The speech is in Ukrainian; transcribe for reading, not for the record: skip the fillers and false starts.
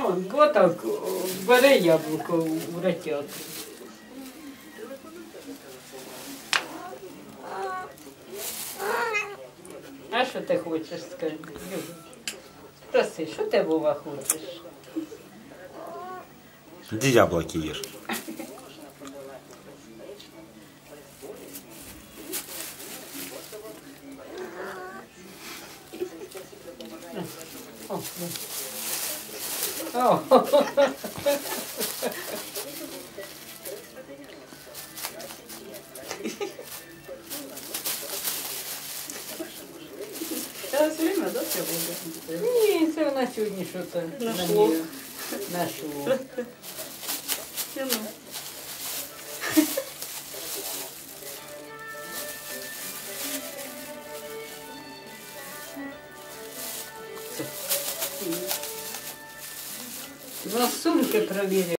Отак, бери яблуко в ратяку. А що ти хочеш, скажи? Проси, що ти, Вова, хочеш? Де яблоки їш? О. Це все время, да, це буде? Ні, це вона сьогодні щось Нашло. Нашло. Ну. Ну, сумки провірю.